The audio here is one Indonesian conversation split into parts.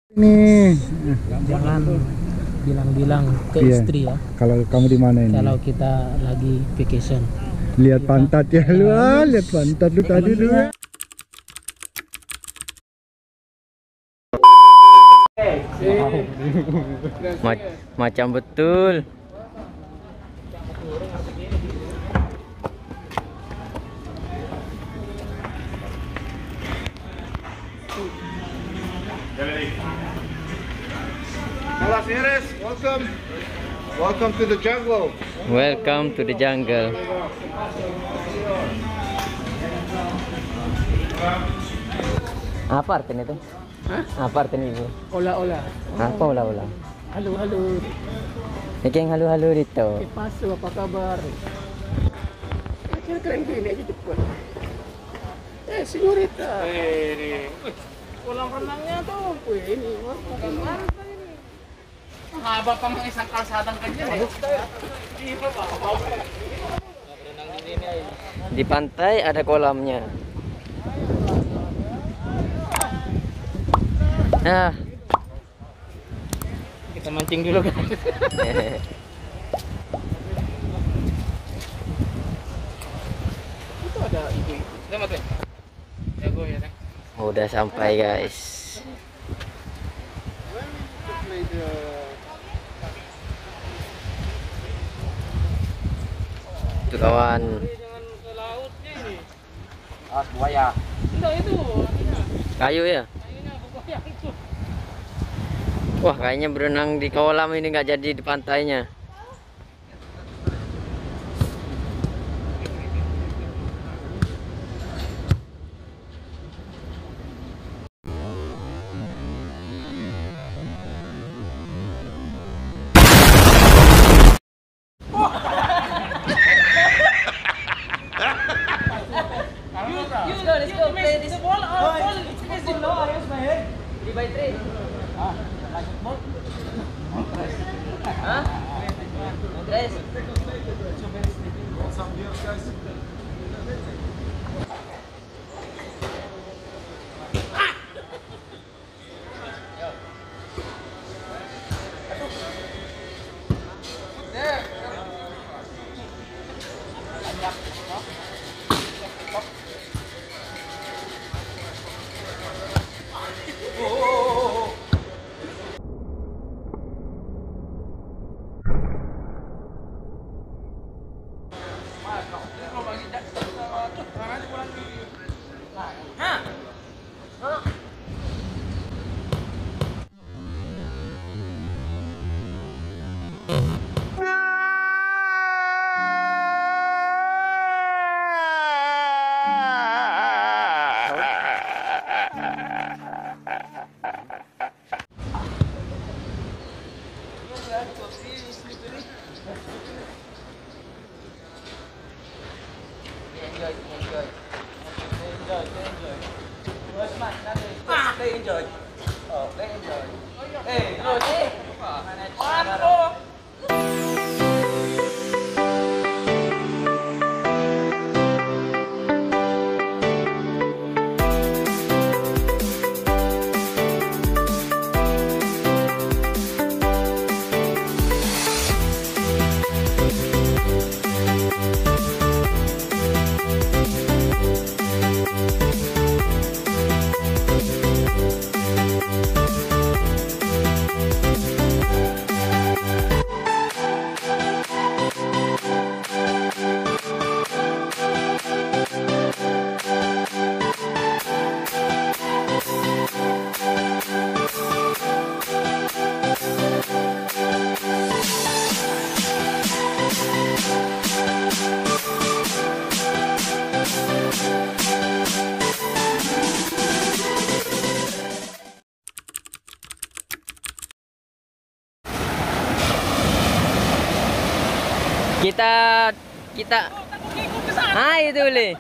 Nih, Jangan bilang-bilang ke iya. istri ya. Kalau kamu di mana ini? Kalau kita lagi vacation. Lihat pantat ya lu, lihat pantat lu tadi lu. Macam betul. Hola señores, welcome to the jungle. Welcome to the jungle. Apa artinya itu? Apa artinya itu? Ola-ola. Apa ulah-ulah? Halo-halo. Ini yang halu-halu dito. Pasu, apa kabar? Keren ini aja cepat. Senyorita. Kolam renangnya tuh. Wih, ini bukan marah ini. Haba pa mga isang kalsadang kanya eh. Di pantai ada kolamnya. Nah, Kita mancing dulu kan. Itu ada ibu. Selamat ya. Jago ya, Teh. udah sampai guys. Itu kawan. Jangan ke lautnya ini. Buaya. Enggak itu. Kayu ya? Kayaknya buaya itu. Wah, kayaknya berenang di kolam ini nggak jadi di pantainya. Let's go play this ball. It's in low. I use my head. 3x3. Huh? Tres. Kita itu boleh.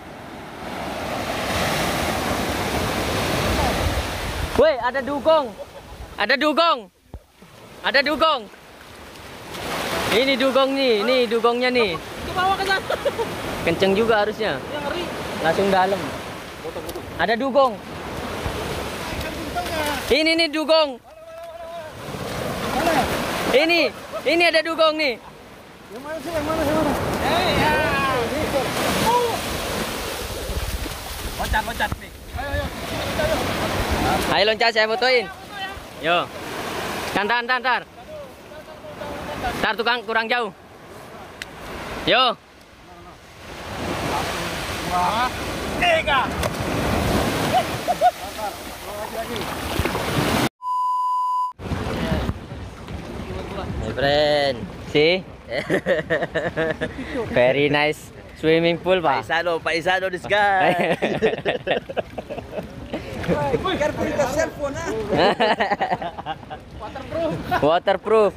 Woi, ada dugong. Ada dugong. Ada dugong. Ini dugong nih, dugongnya nih. Dibawa ke sana. Kenceng juga harusnya. Yang ngeri. Langsung dalam. Ada dugong. Ini nih dugong. Ini ada dugong nih. Yang mana sih? Yang mana? Yang mana? Loncat nih. Ayo. Ayo loncat, saya fotoin. Yo. Ntar. Ntar tukang kurang jauh. Yo. 2, 3. My friend, see? Very nice swimming pool, Pak. Paisado this guy. Waterproof.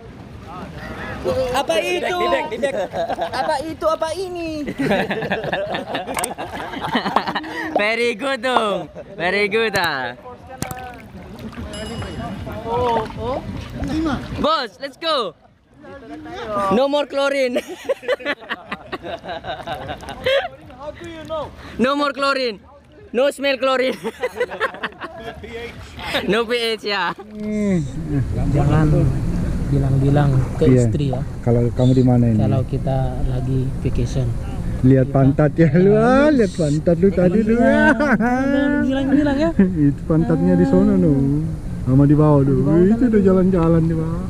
Apa itu? Apa itu? Apa ini? Very good dong. Very good ah. Boss, let's go. No more chlorine. How do you know? No more chlorine. No smell chlorine. No pH ya. Jangan bilang-bilang ke Iya. istri ya Kalau kamu di mana ini? kalau kita lagi vacation. Lihat pantat ya lu, lihat pantat lu tadi lu. Bilang-bilang ya. Itu pantatnya di sono nu. Sama di bawah tuh. Itu udah jalan-jalan di bawah.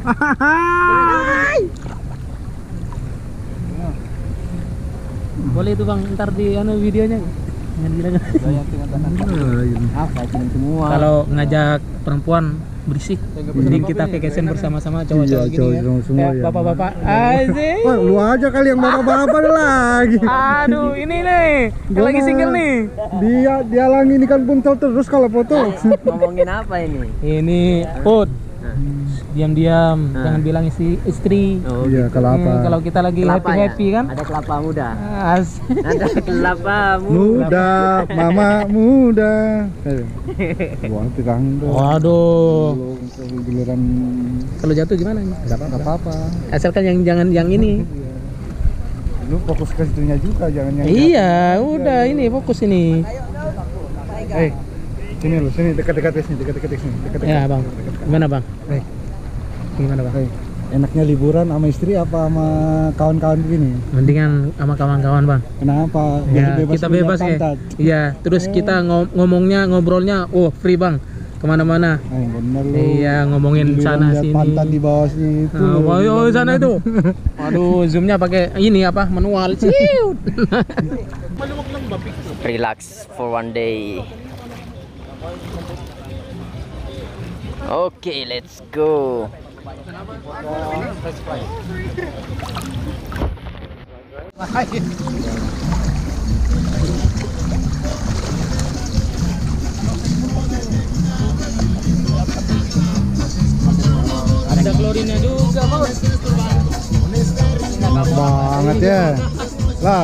Boleh itu Bang, ntar di videonya. Jangan bilang. Kalau ngajak perempuan berisik. Jadi kita vacation bersama-sama cowok-cowok Iya, gini ya. cowok semua ya. Bapak-bapak. Asik. Wah, lu aja kali yang bapak-bapak lagi. Aduh, ini nih. Yang lagi single nih. Dia lang ini kan pun terus kalau foto. Ngomongin apa ini? Ini Put. Diam-diam, jangan bilang istri. Oh, Iya, kalau apa? Kalau kita lagi Kelapa happy ya? kan. Ada kelapa muda. Asik. Ada kelapa Muda, mama muda. Wah, terang tuh. Waduh. Giliran Kalau jatuh gimana? enggak apa-apa. Asalkan yang jangan yang ini. Lu fokus ke situnya juga, jangan yang Iya, udah ini fokus ini. Sini lu, sini dekat-dekat sini, dekat-dekat sini, dekat-dekat. Ya, Bang. Gimana, Bang? Eh, Gimana, Bang? enaknya liburan sama istri apa sama kawan-kawan begini? Mendingan sama kawan-kawan, Bang. Kenapa? Ya, kita bebas ya. pantat. Iya, terus kita ngobrolnya, free, Bang. Kemana-mana. Bener lu. Iya, ngomongin Giliran sana lihat sini. pantat di bawah sini itu. Ayo sana itu. Waduh, zoomnya pakai ini apa? Manual. Ciut. Relax for one day. Okay, let's go. Ada klorinnya juga, Bos. Enak banget ya. Lah.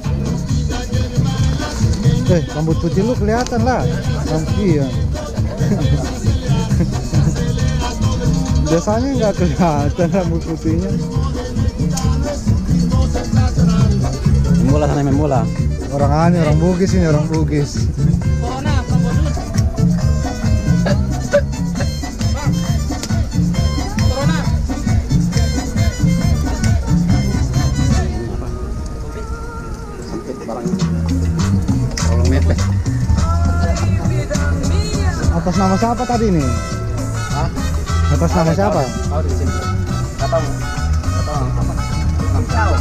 Rambut putih lu kelihatan lah. Iya. Biasanya nggak kelihatan rambut putihnya. Bola sana main bola. Orang aneh, orang Bugis ini, orang Bugis. Atas nama siapa tadi nih? Hah? Atas nama siapa? Kau di sini. Enggak tahu. Enggak tahu apa. Enggak tahu.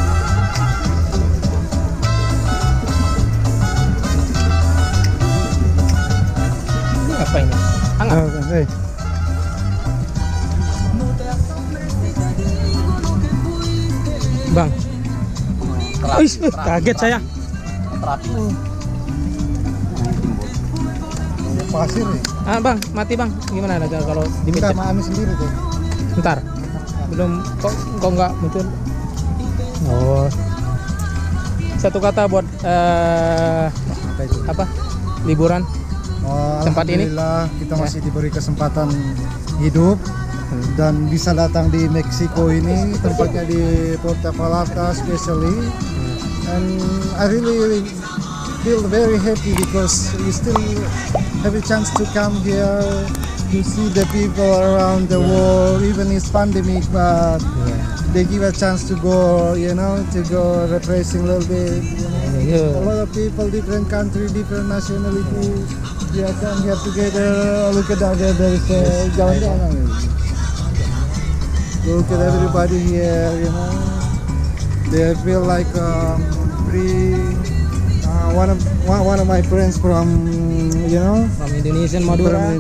Ini apa ini? Hangat. Bang. Kaget saya. Pasir nih. Bang, mati Bang. Gimana ada kalau Minta dipencet? sama Ami sendiri tuh. Bentar. Belum kok nggak muncul. Oh. Satu kata buat apa? Liburan. Tempat ini? Alhamdulillah kita masih diberi kesempatan hidup dan bisa datang di Meksiko ini, tempatnya di Puerto Vallarta especially, and I really feel very happy because we still have a chance to come here to see the people around the world, even it's pandemic, but they give a chance to go, to go refreshing a little bit. A lot of people, different country, different nationality, they come here together. Look at that, there is a jalan-jalan. Look at everybody here, They feel like free. One of my friends from From Indonesian Madura.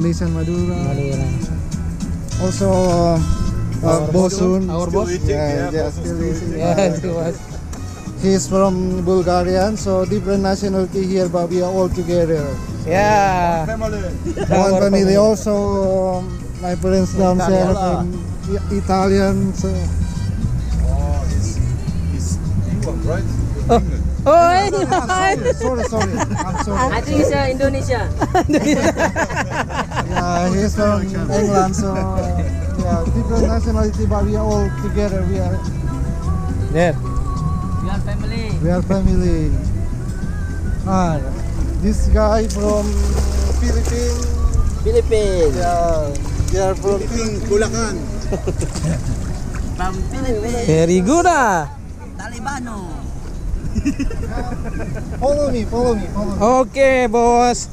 Also Bosun, Our boss. still eating. Yeah, it was. He's from Bulgarian, so different nationality here, but we are all together. Yeah. One family also. My friends downstairs from Italian. So. Oh, Sorry. I'm sorry. I think it's Indonesia. Yeah, he's from England, so different nationality, but we are all together. We are There. family. This guy from Philippines. Yeah, they are from Bulacan. Very good ah. Follow me. Okay, bos.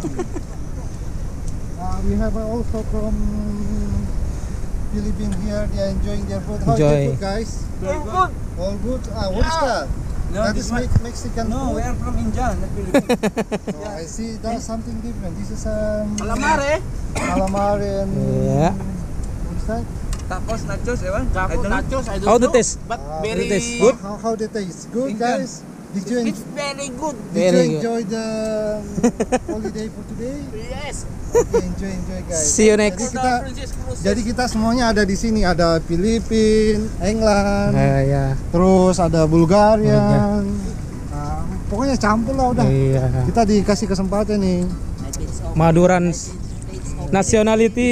We have also from Philippines here. They are enjoying their food. How is Enjoy. the food, guys? All good. What is that? That is Mexican food. we are from India, not Philippines. I see that's something different. This is Calamari. calamari and Yeah. what is that? Tacos, nachos, ewan? Nachos, I don't How the know. taste? But Very very taste. Good? How they taste? Good, guys. Did you It's very good. Very good. enjoy the holiday for today? Yes. Okay, enjoy guys. See you next. Jadi kita semuanya ada di sini. Ada Filipina, England, Ya. terus ada Bulgarian. Nah, pokoknya campur lah udah. Iya. Kita dikasih kesempatan nih. Maduran nationality.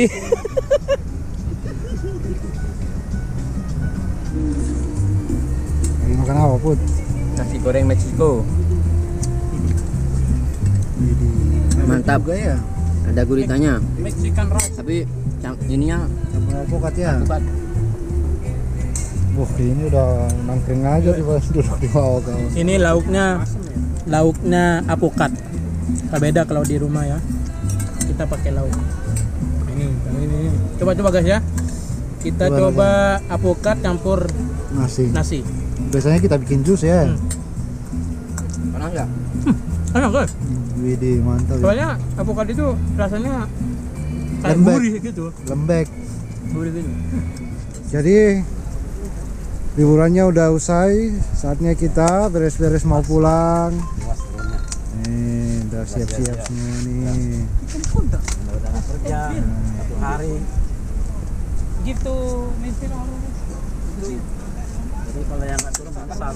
Lagi makan apa, Put? Nasi goreng Meksiko. Mantap. Juga ya. Ada guritanya. Mexican rice. Tapi ininya Campur alpukat ya. Wah, ini udah nangkring aja di bawah, duduk di bawah kawan. Ini lauknya apokat. Beda kalau di rumah ya. Kita pakai lauk. Ini. Coba guys ya. Kita coba apokat campur nasi. Biasanya kita bikin jus ya. panas nggak? Enak guys. Widih, mantap. Ya. Soalnya apokat itu rasanya kayak Lembek. gurih gitu. Lembek. Gurih gitu. Jadi liburannya udah usai, saatnya kita beres-beres mau pulang. Nih, udah siap-siap semua nih. Kerja satu hari. Gitu, Mister. Jadi kalau yang nggak turun menyesal.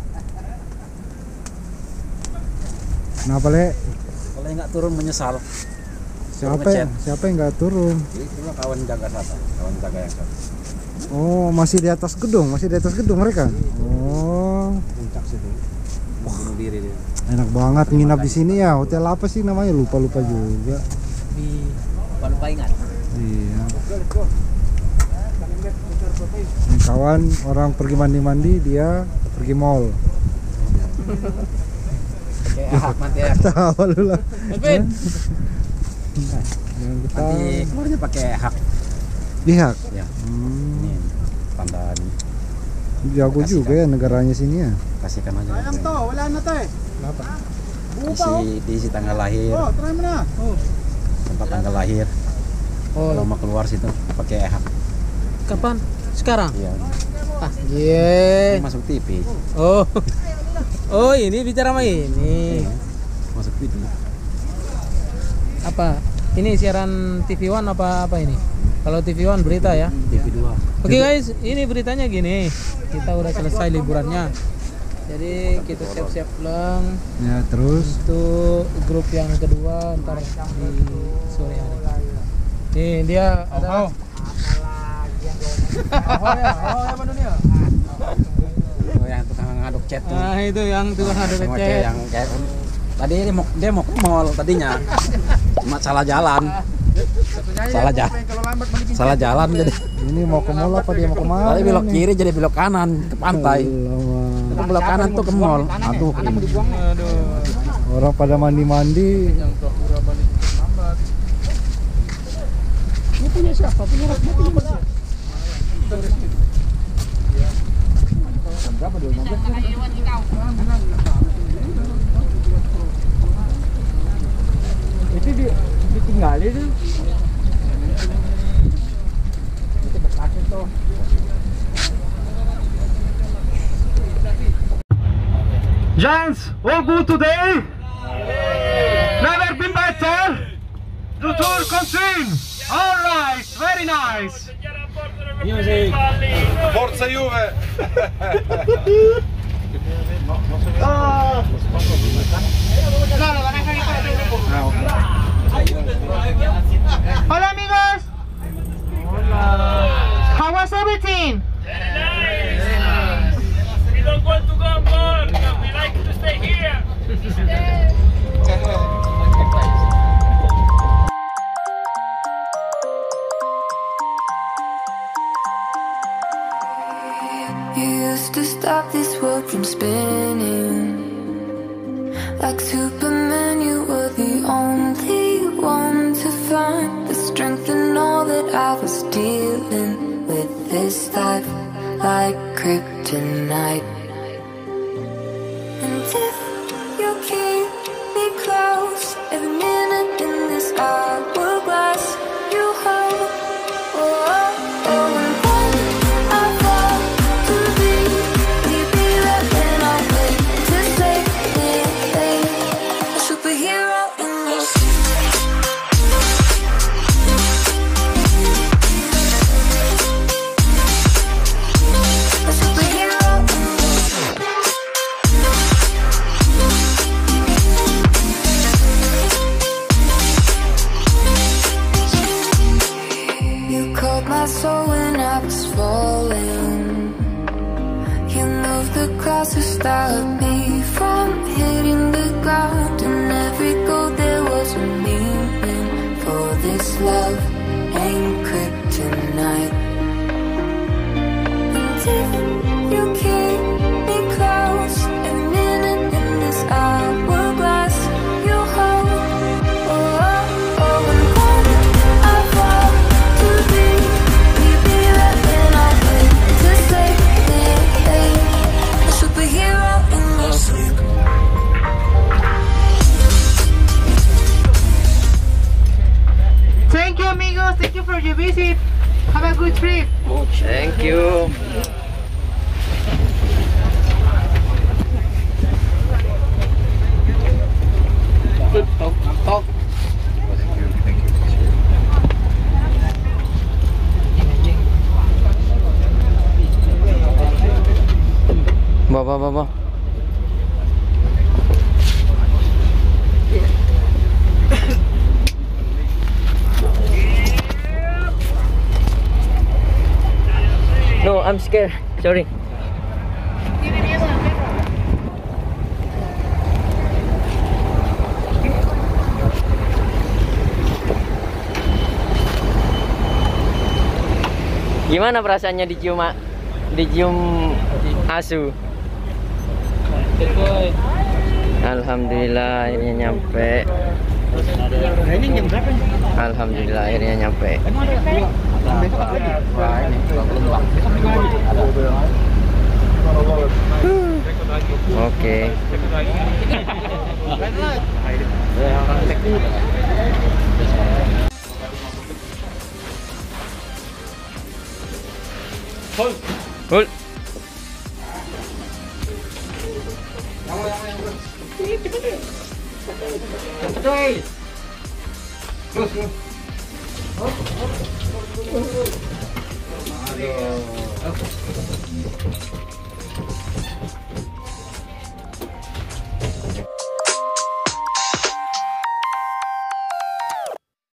Kenapa, Le? Kalau yang nggak turun menyesal. Siapa yang nggak turun? Jadi cuma kawan jaga satu, kawan jaga yang satu. Oh, masih di atas gedung mereka. Oh, Puncak situ. Bunuh diri dia. enak banget nginap di sini ya. Hotel apa sih namanya? Lupa juga. Lupa ingat. Iya. Ini kawan orang pergi mandi, dia pergi mall. Pakai hak nanti ya. Tahu lu lah. Evin. Jangan kita Nanti keluarnya pakai hak. lihat. Ya. Hmm, Ini tanda ini. jago juga ya negaranya sini ya. Kasihkan aja. Ayam to, wala na to eh. Kenapa? Diisi tanggal lahir, Oh, try mo na. tempat tanggal lahir. Kalau mau keluar situ pakai hak. Kapan? Sekarang? Iya. Ah, yeah. Masuk TV. Oh. Oh, ini bicara sama ini. Masuk TV. Apa? Ini siaran TV One apa ini? Kalau TV One berita ya. TV 2. Oke guys, ini beritanya gini. Kita udah selesai liburannya. Jadi kita siap-siap pulang Ya, terus untuk grup yang kedua ntar di sore hari. Nih dia ada. Oh, yang tukang ngaduk chat tuh. Nah itu yang tukang ada Sama chat. kayak yang kayak Tadi dia mau ke mall tadinya. Cuma salah jalan. Salah jalan jadi. Ini mau ke mall apa dia mau kemana? Tadi belok kiri jadi belok kanan ke pantai. Itu belok kanan tuh ke mall. Aduh. Orang pada mandi-mandi. Ini punya siapa? Punya siapa? Berapa dulu? Itu ditinggalin tuh. Itu bekasnya tuh. Gents, all good today? Never been better? The tour continues! Alright, very nice! Music. Forza Juve! Hola amigos. How was everything? We don't want to go more! We like to stay here! You used to stop this world from spinning. Like Superman, you were the only one to find the strength in all that I was dealing with. This life like kryptonite. And if you keep me close, every minute in this hourglass you hold. Oh, oh, oh. So when I was falling, you moved the cross to stop me from hitting the ground. And every goal there was a meaning, for this love ain't kryptonite. And if you keep me close, every minute in this hourglass you hold. Oh, oh, oh, and when I fall to be superhero in your sleep. Thank you amigos. Thank you for your visit. Have a good trip. Thank you. Bawa. No, I'm scared. Sorry. Gimana perasaannya dicium asu? Alhamdulillah akhirnya nyampe. Alhamdulillah akhirnya nyampe. Oke. Hul. Terus.